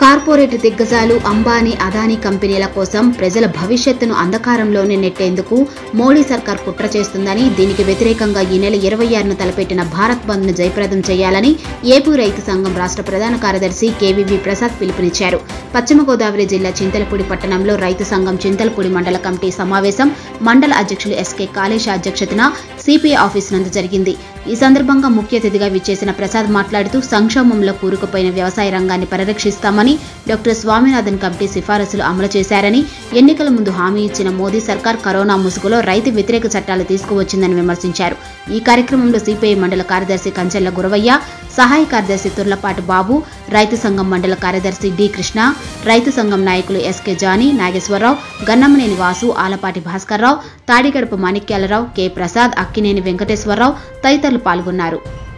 Corporate దిగ్గజాలు అంబానీ అదానీ కంపెనీల కోసం ప్రజల భవిష్యత్తును అంధకారంలోనే నెట్టేందుకు మోడీ సర్కార్ కుట్ర చేస్తుందని, దీనికి వ్యతిరేకంగా ఈ నెల 26న తలపెట్టిన భారత్ బంద్ను జయప్రదం చేయాలని ఏపీ రైతు సంఘం రాష్ట్ర ప్రధాన కార్యదర్శి కేవీవీ ప్రసాద్ పిలుపునిచ్చారు. పశ్చిమ గోదావరి జిల్లా చింతలపూడి పట్టణంలో రైతు సంఘం చింతలపూడి మండల కమిటీ సమావేశం మండల అధ్యక్షులు ఎస్కే కాళేశ అధ్యక్షతన సిపిఐ ఆఫీస్ నందు జరిగింది. ఈ సందర్భంగా ముఖ్య అతిథిగా విచ్చేసిన ప్రసాద్ మాట్లాడుతూ సంక్షోభంలో కూరుకుపోయిన వ్యవసాయ రంగాన్ని పరిరక్షిస్తామని, డాక్టర్ స్వామినాథన్ కమిటీ సిఫారసులు అమలు చేశారని, ఎన్నికల ముందు హామీ ఇచ్చిన మోదీ సర్కార్ కరోనా ముసుగులో రైతు వ్యతిరేక చట్టాలు తీసుకువచ్చిందని విమర్శించారు. ఈ కార్యక్రమంలో సిపిఐ మండల కార్యదర్శి కంచెల్ల గురవయ్య, సహాయ కార్యదర్శి తుర్లపాటి బాబు, రైతు సంఘం మండల కార్యదర్శి డి కృష్ణ, రైతు సంఘం నాయకులు ఎస్కే జానీ, నాగేశ్వరరావు, గన్నమనేని వాసు, ఆలపాటి భాస్కర్రావు, తాడిగడప మాణిక్యాలరావు, కె ప్రసాద్, అక్కినేని వెంకటేశ్వరరావు తదితరులు పాల్గొన్నారు.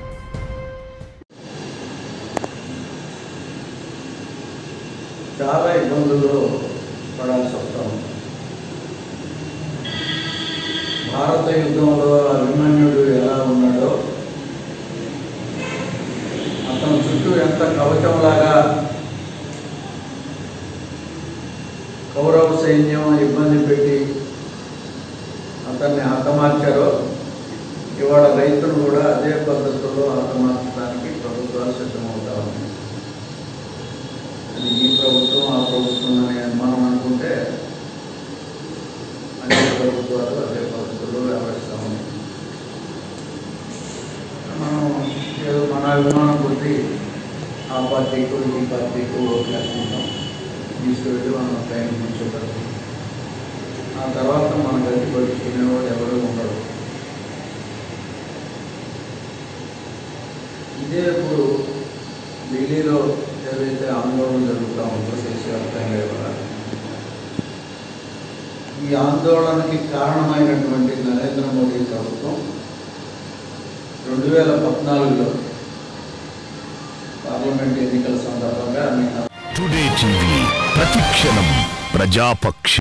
చాలా ఇబ్బందుల్లో పడాల్సి వస్తాం. భారత యుద్ధంలో అభిమన్యుడు ఎలా ఉన్నాడో, అతని చుట్టూ ఎంత కవచంలాగా కౌరవ సైన్యం ఇబ్బంది పెట్టి అతన్ని హతమార్చారో, ఇవాళ రైతులు కూడా అదే పద్ధతుల్లో హతమార్చడానికి ప్రభుత్వాలు సిద్ధమవుతా ఉన్నాయి. ఈ ప్రభుత్వం ఆ ప్రభుత్వం అని మనం అనుకుంటే అనేక ప్రభుత్వాలు అదే పద్ధతుల్లో వ్యవహరిస్తూ ఉన్నాయి. మనం ఏదో మన అభిమానం కొద్ది ఆ పార్టీకు ఈ పార్టీకు ఓట్లేసుకుంటాం, తీసుకువెళ్ళి మనం ట్రైన్ కూర్చోబెడతాం. ఆ తర్వాత మన గది పడుకునేవాడు ఎవరు ఉండరు. ఇదే ఇప్పుడు ఢిల్లీలో ఏదైతే ఆందోళన జరుగుతూ ఉందో దేశవ్యాప్తంగా కూడా, ఈ ఆందోళనకి కారణమైనటువంటి నరేంద్ర మోడీ ప్రభుత్వం 2014లో పార్లమెంట్ ఎన్నికల సందర్భంగా టుడే టీవీ ప్రతిక్షణం ప్రజాపక్ష